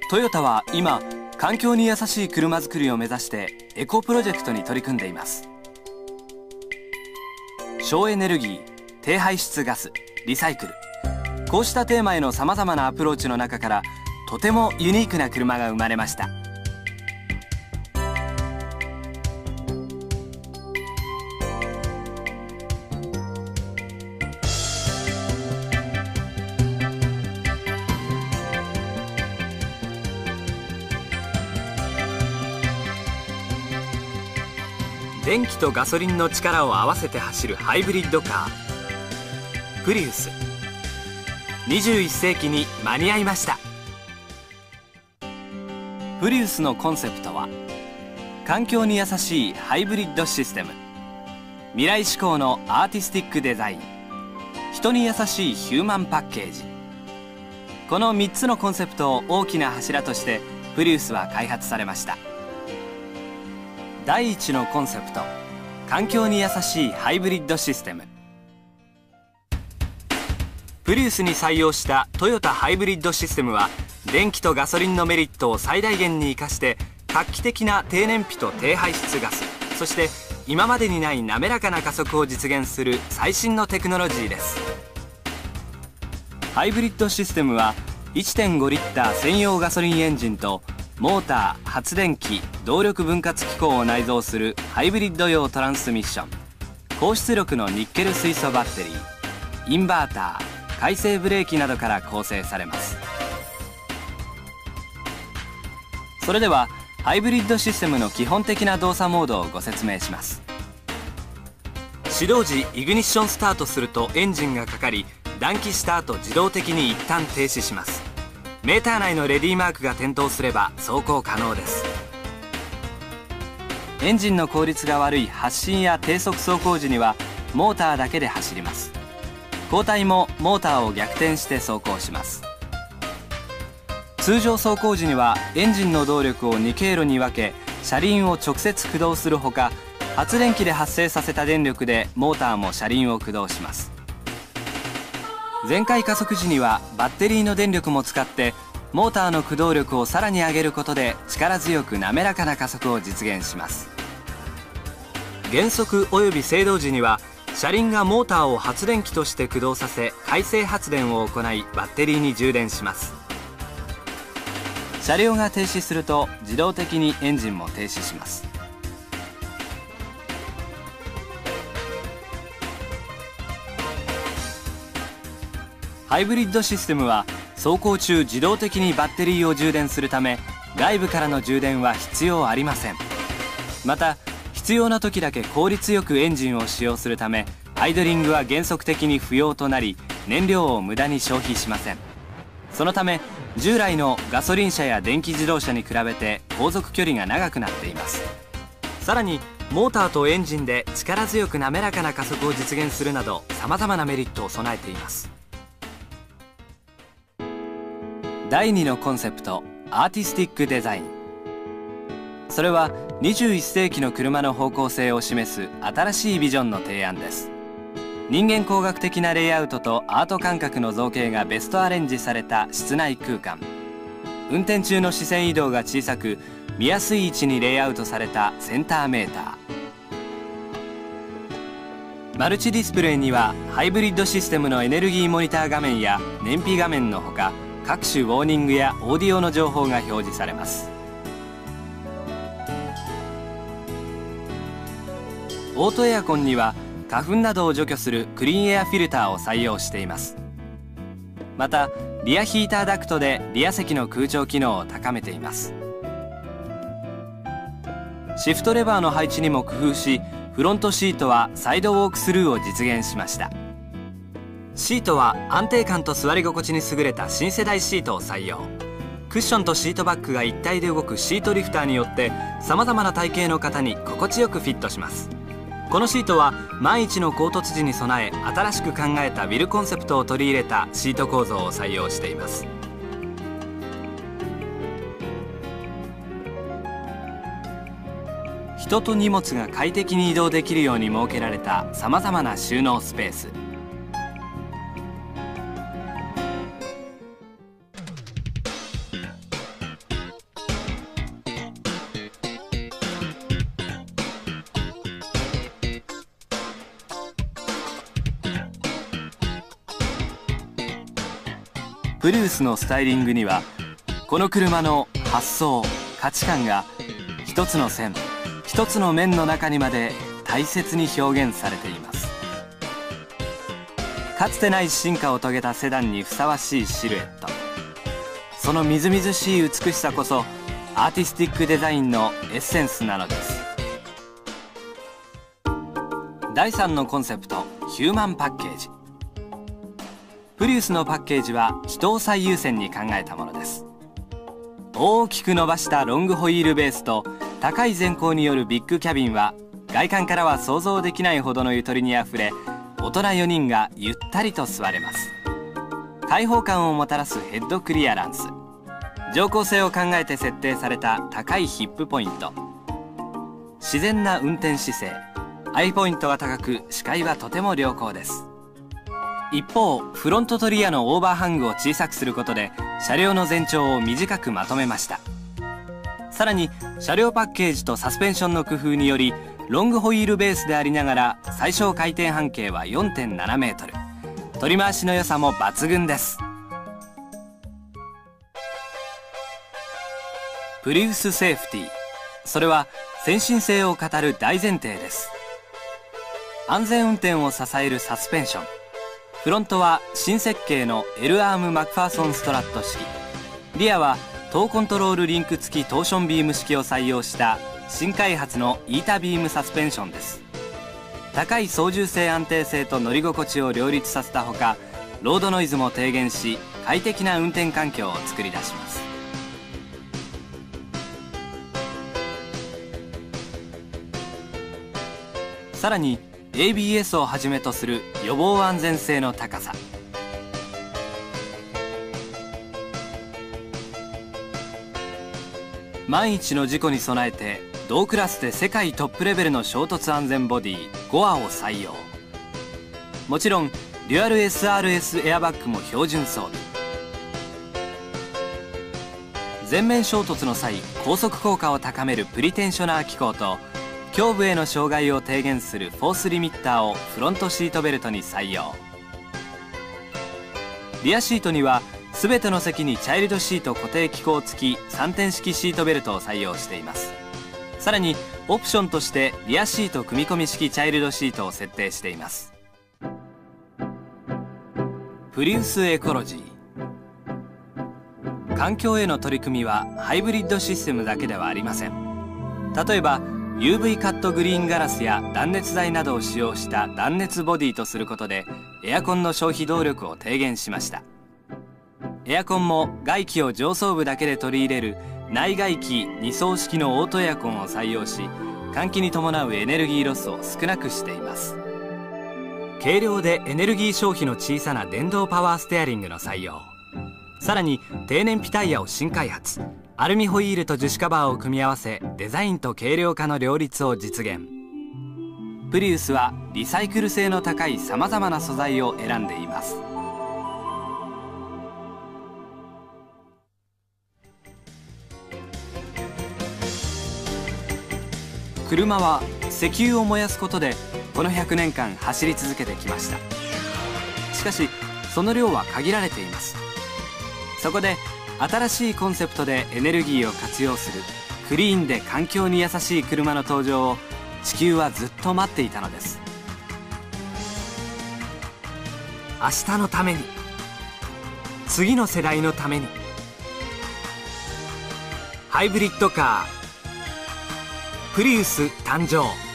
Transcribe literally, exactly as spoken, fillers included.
トヨタは今環境に優しい車作りを目指してエコプロジェクトに取り組んでいます。省エネルギー、低排出ガス、リサイクル、こうしたテーマへのさまざまなアプローチの中からとてもユニークな車が生まれました。電気とガソリンの力を合わせて走るハイブリッドカー、プリウス。にじゅういっ世紀に間に合いました。プリウスのコンセプトは環境に優しいハイブリッドシステム、未来志向のアーティスティックデザイン、人に優しいヒューマンパッケージ。このみっつのコンセプトを大きな柱としてプリウスは開発されました。第一のコンセプト、環境に優しいハイブリッドシステム。プリウスに採用したトヨタハイブリッドシステムは電気とガソリンのメリットを最大限に生かして画期的な低燃費と低排出ガス、そして今までにない滑らかな加速を実現する最新のテクノロジーです。ハイブリッドシステムは いってんご リッター専用ガソリンエンジンとモーター、発電機、動力分割機構を内蔵するハイブリッド用トランスミッション、高出力のニッケル水素バッテリー、インバーター、回生ブレーキなどから構成されます。それではハイブリッドシステムの基本的な動作モードをご説明します。始動時イグニッションスタートするとエンジンがかかり、暖気した後自動的に一旦停止します。メーター内のレディーマークが点灯すれば走行可能です。エンジンの効率が悪い発進や低速走行時にはモーターだけで走ります。交代もモーターを逆転して走行します。通常走行時にはエンジンの動力をに経路に分け車輪を直接駆動するほか、発電機で発生させた電力でモーターも車輪を駆動します。全開加速時にはバッテリーの電力も使ってモーターの駆動力をさらに上げることで力強く滑らかな加速を実現します。減速および制動時には車輪がモーターを発電機として駆動させ回生発電を行いバッテリーに充電します。車両が停止すると自動的にエンジンも停止します。ハイブリッドシステムは走行中自動的にバッテリーを充電するため外部からの充電は必要ありません。また必要な時だけ効率よくエンジンを使用するためアイドリングは原則的に不要となり燃料を無駄に消費しません。そのため従来のガソリン車や電気自動車に比べて航続距離が長くなっています。さらにモーターとエンジンで力強く滑らかな加速を実現するなどさまざまなメリットを備えています。だいにのコンセプト、アーティスティックデザイン。それはにじゅういっ世紀の車の方向性を示す新しいビジョンの提案です。人間工学的なレイアウトとアート感覚の造形がベストアレンジされた室内空間、運転中の視線移動が小さく見やすい位置にレイアウトされたセンターメーター、マルチディスプレイにはハイブリッドシステムのエネルギーモニター画面や燃費画面のほか各種ウォーニングやオーディオの情報が表示されます。オートエアコンには花粉などを除去するクリーンエアフィルターを採用しています。またリアヒーターダクトでリア席の空調機能を高めています。シフトレバーの配置にも工夫し、フロントシートはサイドウォークスルーを実現しました。シートは安定感と座り心地に優れた新世代シートを採用。クッションとシートバッグが一体で動くシートリフターによってさまざまな体型の方に心地よくフィットします。このシートは万一の衝突時に備え新しく考えたウィルコンセプトを取り入れたシート構造を採用しています。人と荷物が快適に移動できるように設けられたさまざまな収納スペース。 プリウスのスタイリングにはこの車の発想価値観が一つの線一つの面の中にまで大切に表現されています。かつてない進化を遂げたセダンにふさわしいシルエット、そのみずみずしい美しさこそアーティスティックデザインのエッセンスなのです。だいさんのコンセプト、ヒューマンパッケージ。プリウスのパッケージは人を最優先に考えたものです。大きく伸ばしたロングホイールベースと高い前高によるビッグキャビンは外観からは想像できないほどのゆとりにあふれ、大人よにんがゆったりと座れます。開放感をもたらすヘッドクリアランス、乗降性を考えて設定された高いヒップポイント、自然な運転姿勢、アイポイントが高く視界はとても良好です。一方フロントとリアのオーバーハングを小さくすることで車両の全長を短くまとめました。さらに車両パッケージとサスペンションの工夫によりロングホイールベースでありながら最小回転半径は よんてんななメートル、取り回しの良さも抜群です。プリウスセーフティー、それは先進性を語る大前提です。安全運転を支えるサスペンション、フロントは新設計の L アームマクファーソンストラット式、リアはトーコントロールリンク付きトーションビーム式を採用した新開発のイータビームサスペンションです。高い操縦性安定性と乗り心地を両立させたほか、ロードノイズも低減し快適な運転環境を作り出します。さらに エービーエス をはじめとする予防安全性の高さ、万一の事故に備えて同クラスで世界トップレベルの衝突安全ボディゴアを採用。もちろんデュアル エスアールエス エアバッグも標準装備。前面衝突の際高速効果を高めるプリテンショナー機構と胸部への障害を低減するフォースリミッターをフロントシートベルトに採用。リアシートには全ての席にチャイルドシート固定機構付きさんてん式シートベルトを採用しています。さらにオプションとしてリアシート組み込み式チャイルドシートを設定しています。プリウスエコロジー、環境への取り組みはハイブリッドシステムだけではありません。例えばユーブイ カットグリーンガラスや断熱材などを使用した断熱ボディとすることでエアコンの消費動力を低減しました。エアコンも外気を上層部だけで取り入れる内外気に層式のオートエアコンを採用し、換気に伴うエネルギーロスを少なくしています。軽量でエネルギー消費の小さな電動パワーステアリングの採用、さらに低燃費タイヤを新開発、アルミホイールと樹脂カバーを組み合わせデザインと軽量化の両立を実現。プリウスはリサイクル性の高いさまざまな素材を選んでいます。車は石油を燃やすことでこのひゃくねんかん走り続けてきました。しかしその量は限られています。そこで新しいコンセプトでエネルギーを活用するクリーンで環境に優しい車の登場を地球はずっと待っていたのです。明日のために、次の世代のために、ハイブリッドカープリウス誕生。